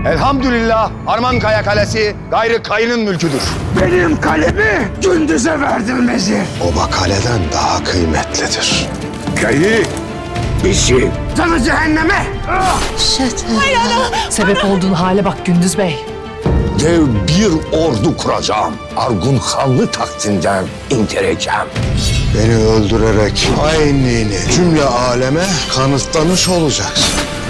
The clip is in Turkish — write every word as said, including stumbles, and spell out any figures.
Elhamdülillah Armankaya Kalesi gayrı kayının mülküdür. Benim kalemi Gündüz'e verdim vezir. Oba kaleden daha kıymetlidir. Kayı işi canı cehenneme. Sebep olduğun hale bak Gündüz Bey. Dev bir ordu kuracağım. Argun Hanlı taktinden indireceğim. Beni öldürerek hainliğini cümle aleme kanıtlamış olacaksın.